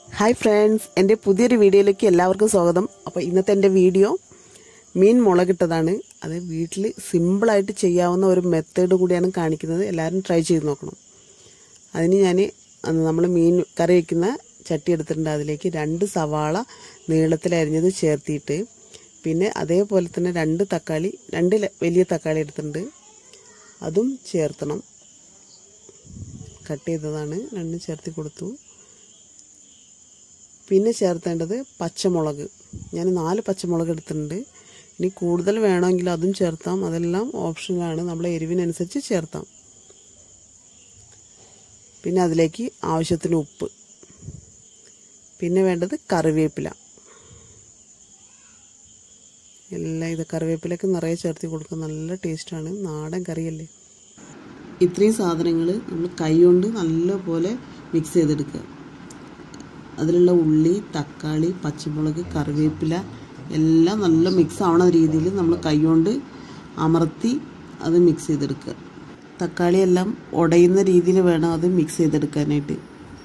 Hi friends, എൻ്റെ പുതിയൊരു വീഡിയോയിലേക്ക് എല്ലാവർക്കും സ്വാഗതം. അപ്പോൾ ഇന്നത്തെ എൻ്റെ വീഡിയോ മീൻ മുളകിട്ടതാണ്. അത് വീട്ടിൽ സിമ്പിളായിട്ട് ചെയ്യാവുന്ന ഒരു മെത്തേഡ് കൂടിയാണ് കാണിക്കുന്നത്. എല്ലാവരും ട്രൈ ചെയ്ത് നോക്കണം. അതിന് ഞാൻ നമ്മൾ മീൻ കറി വയ്ക്കുന്ന ചട്ടി എടുത്തിട്ടുണ്ട്. അതിലേക്ക് 2 സവാള നീളത്തിലരിഞ്ഞത് ചേർത്തിട്ട്, പിന്നെ അതേപോലെ തന്നെ 2 തക്കാളി, 2 വലിയ തക്കാളി എടുത്തിട്ടുണ്ട്, അതും ചേർത്തണം. കട്ട് ചെയ്തതാണ്, 2 ചേർത്തി കൊടുത്തു. പിന്നെ ചേർത്തേണ്ടത് പച്ചമുളക്. ഞാൻ 4 പച്ചമുളക് എടുത്തിട്ടുണ്ട്. ഇനി കൂടുതൽ വേണമെങ്കിൽ അതും ചേർത്താം, അതെല്ലാം ഓപ്ഷനാണ്, നമ്മളെ എരിവിനനുസരിച്ച് ചേർത്താം. പിന്നെ അതിലേക്ക് ആവശ്യത്തിന് ഉപ്പ്. പിന്നെ വേണ്ടത് കറിവേപ്പില. എല്ലാം ഇത് കറിവേപ്പിലൊക്കെ നിറയെ ചേർത്തി കൊടുക്കുക, നല്ല ടേസ്റ്റാണ്, നാടൻ കറിയല്ലേ. ഇത്രയും സാധനങ്ങൾ നമ്മൾ കൈ കൊണ്ട് നല്ലപോലെ മിക്സ് ചെയ്തെടുക്കുക. അതിലുള്ള ഉള്ളി, തക്കാളി, പച്ചമുളക്, കറിവേപ്പില എല്ലാം നല്ല മിക്സ് ആവണ രീതിയിൽ നമ്മൾ കൈകൊണ്ട് അമർത്തി അത് മിക്സ് ചെയ്തെടുക്കുക. തക്കാളിയെല്ലാം ഉടയുന്ന രീതിയിൽ വേണം അത് മിക്സ് ചെയ്തെടുക്കാനായിട്ട്.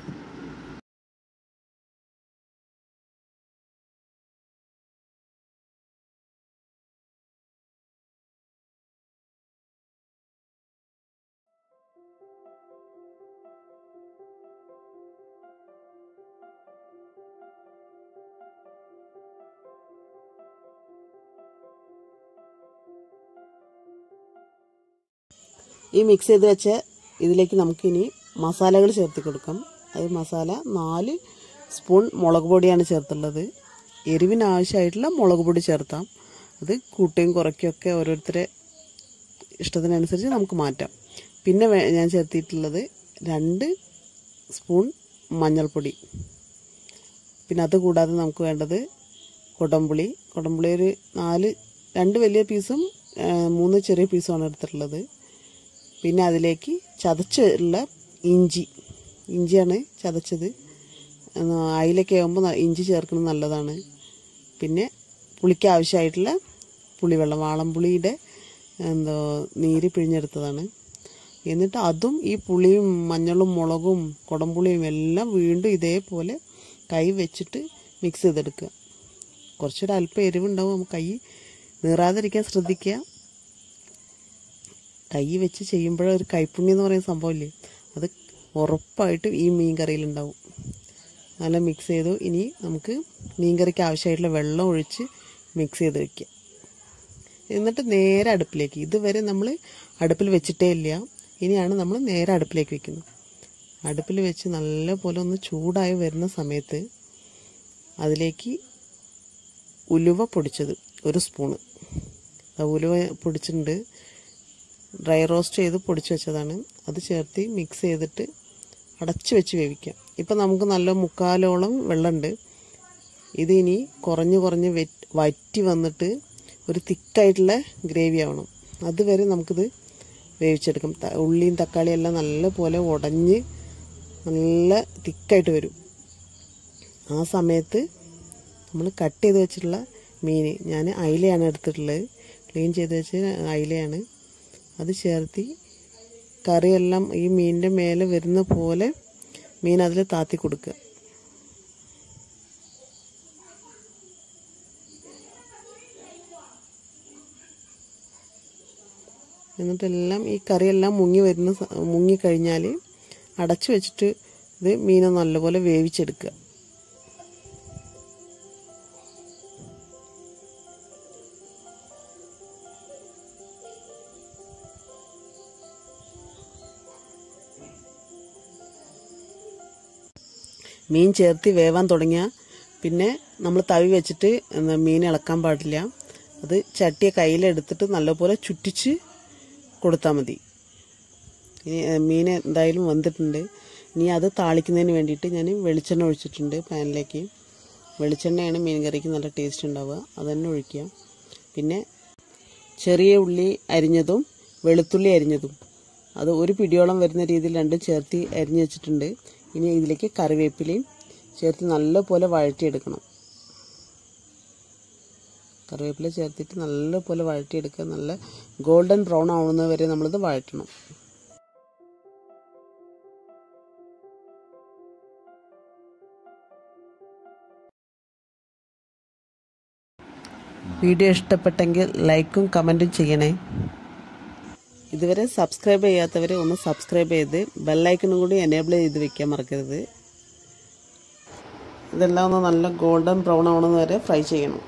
ഈ മിക്സ് ചെയ്ത് വെച്ച ഇതിലേക്ക് നമുക്കിനി മസാലകൾ ചേർത്ത് കൊടുക്കാം. അത് മസാല 4 സ്പൂൺ മുളക് പൊടിയാണ് ചേർത്തുള്ളത്. എരിവിനാവശ്യമായിട്ടുള്ള മുളക് പൊടി ചേർത്താം. അത് കൂട്ടുകയും കുറയ്ക്കുകയൊക്കെ ഓരോരുത്തരെ ഇഷ്ടത്തിനനുസരിച്ച് നമുക്ക് മാറ്റാം. പിന്നെ ഞാൻ ചേർത്തിട്ടുള്ളത് 2 സ്പൂൺ മഞ്ഞൾപ്പൊടി. പിന്നെ അത് കൂടാതെ നമുക്ക് വേണ്ടത് കൊടംപുളി ഒരു 2 വലിയ പീസും 3 ചെറിയ പീസുമാണ് എടുത്തിട്ടുള്ളത്. പിന്നെ അതിലേക്ക് ചതച്ചുള്ള ഇഞ്ചിയാണ് ചതച്ചത്. അയിലൊക്കെ ആകുമ്പോൾ ഇഞ്ചി ചേർക്കുന്നത് നല്ലതാണ്. പിന്നെ പുളിക്ക് ആവശ്യമായിട്ടുള്ള പുളിവെള്ളം, വാളംപുളിയുടെ നീര് പിഴിഞ്ഞെടുത്തതാണ്. എന്നിട്ട് അതും ഈ പുളിയും മഞ്ഞളും മുളകും കുടംപുളിയും എല്ലാം വീണ്ടും ഇതേപോലെ കൈ വെച്ചിട്ട് മിക്സ് ചെയ്തെടുക്കുക. കുറച്ചൊരു അല്പം എരിവുണ്ടാവും, നമുക്ക് കൈ നീറാതിരിക്കാൻ ശ്രദ്ധിക്കുക. കൈ വെച്ച് ചെയ്യുമ്പോഴൊരു കൈപ്പുണ്യം എന്ന് പറയുന്ന സംഭവമില്ലേ, അത് ഉറപ്പായിട്ടും ഈ മീൻ കറിയിലുണ്ടാവും. നല്ല മിക്സ് ചെയ്തു. ഇനി നമുക്ക് മീൻ കറിക്ക് ആവശ്യമായിട്ടുള്ള വെള്ളം ഒഴിച്ച് മിക്സ് ചെയ്ത് വയ്ക്കുക. എന്നിട്ട് നേരെ അടുപ്പിലേക്ക്, ഇതുവരെ നമ്മൾ അടുപ്പിൽ വെച്ചിട്ടേ ഇല്ല, ഇനിയാണ് നമ്മൾ നേരെ അടുപ്പിലേക്ക് വെക്കുന്നത്. അടുപ്പിൽ വെച്ച് നല്ലപോലെ ഒന്ന് ചൂടായി വരുന്ന സമയത്ത് അതിലേക്ക് ഉലുവ പൊടിച്ചത് 1 സ്പൂണ്. ഉലുവ പൊടിച്ചിട്ടുണ്ട്, ഡ്രൈ റോസ്റ്റ് ചെയ്ത് പൊടിച്ച് വെച്ചതാണ്. അത് ചേർത്ത് മിക്സ് ചെയ്തിട്ട് അടച്ച് വെച്ച് വേവിക്കാം. ഇപ്പം നമുക്ക് നല്ല 3/4 വെള്ളമുണ്ട്. ഇതിനി കുറഞ്ഞ് വറ്റി വന്നിട്ട് ഒരു തിക്കായിട്ടുള്ള ഗ്രേവി ആവണം. അതുവരെ നമുക്കിത് വേവിച്ചെടുക്കാം. ഉള്ളിയും തക്കാളിയും എല്ലാം നല്ല പോലെ ഉടഞ്ഞ് നല്ല തിക്കായിട്ട് വരും. ആ സമയത്ത് നമ്മൾ കട്ട് ചെയ്ത് വെച്ചിട്ടുള്ള മീൻ, ഞാൻ അയിലയാണ് എടുത്തിട്ടുള്ളത്, ക്ലീൻ ചെയ്ത് വെച്ച് അയിലയാണ്, അത് ചേർത്തി കറിയെല്ലാം ഈ മീനിൻ്റെ മേലെ വരുന്ന പോലെ മീൻ അതിൽ താത്തി കൊടുക്കുക. എന്നിട്ടെല്ലാം ഈ കറിയെല്ലാം മുങ്ങിക്കഴിഞ്ഞാൽ അടച്ചു വെച്ചിട്ട് ഇത് മീനെ നല്ലപോലെ വേവിച്ചെടുക്കുക. മീൻ ചേർത്ത് വേവാൻ തുടങ്ങിയാൽ പിന്നെ നമ്മൾ തവി വെച്ചിട്ട് മീൻ ഇളക്കാൻ പാടില്ല. അത് ചട്ടിയെ കയ്യിലെടുത്തിട്ട് നല്ലപോലെ ചുറ്റിച്ച് കൊടുത്താൽ മതി. ഇനി മീൻ എന്തായാലും വെന്തിട്ടുണ്ട്. ഇനി അത് താളിക്കുന്നതിന് വേണ്ടിയിട്ട് ഞാൻ വെളിച്ചെണ്ണ ഒഴിച്ചിട്ടുണ്ട് പാനിലേക്ക്. വെളിച്ചെണ്ണയാണ് മീൻ കറിക്ക് നല്ല ടേസ്റ്റ് ഉണ്ടാവുക, അതന്നെ ഒഴിക്കുക. പിന്നെ ചെറിയ ഉള്ളി അരിഞ്ഞതും വെളുത്തുള്ളി അരിഞ്ഞതും അത് 1 പിടിയോളം വരുന്ന രീതിയിൽ 2 ചേർത്ത് അരിഞ്ഞ് വെച്ചിട്ടുണ്ട്. ഇനി ഇതിലേക്ക് കറിവേപ്പിലയും ചേർത്ത് നല്ലപോലെ വഴറ്റിയെടുക്കണം. കറിവേപ്പില ചേർത്തിട്ട് നല്ലപോലെ വഴറ്റിയെടുക്കുക. നല്ല ഗോൾഡൻ ബ്രൗൺ ആവുന്നത് വരെ നമ്മളിത് വഴറ്റണം. വീഡിയോ ഇഷ്ടപ്പെട്ടെങ്കിൽ ലൈക്കും കമൻറ്റും ചെയ്യണേ. ഇതുവരെ സബ്സ്ക്രൈബ് ചെയ്യാത്തവർ ഒന്ന് സബ്സ്ക്രൈബ് ചെയ്ത് ബെല്ലൈക്കണും കൂടി എനേബിൾ ചെയ്ത് വെക്കാൻ മറക്കരുത്. ഇതെല്ലാം ഒന്ന് നല്ല ഗോൾഡൻ ബ്രൗൺ ആവണമെന്ന് വരെ ഫ്രൈ ചെയ്യണം.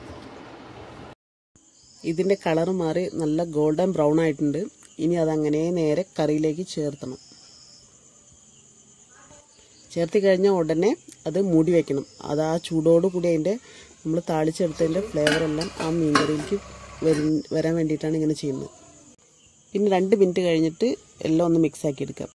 ഇതിൻ്റെ കളർ മാറി നല്ല ഗോൾഡൻ ബ്രൗൺ ആയിട്ടുണ്ട്. ഇനി അതങ്ങനെ നേരെ കറിയിലേക്ക് ചേർത്തണം. ചേർത്തി കഴിഞ്ഞാൽ ഉടനെ അത് മൂടി വയ്ക്കണം. അത് ആ ചൂടോടുകൂടി അതിൻ്റെ നമ്മൾ താളിച്ചെടുത്തതിൻ്റെ ഫ്ലേവറെല്ലാം ആ മീൻകറിയിലേക്ക് വരാൻ വേണ്ടിയിട്ടാണ് ഇങ്ങനെ ചെയ്യുന്നത്. പിന്നെ 2 മിനിറ്റ് കഴിഞ്ഞിട്ട് എല്ലാം ഒന്ന് മിക്സ് ആക്കി എടുക്കാം.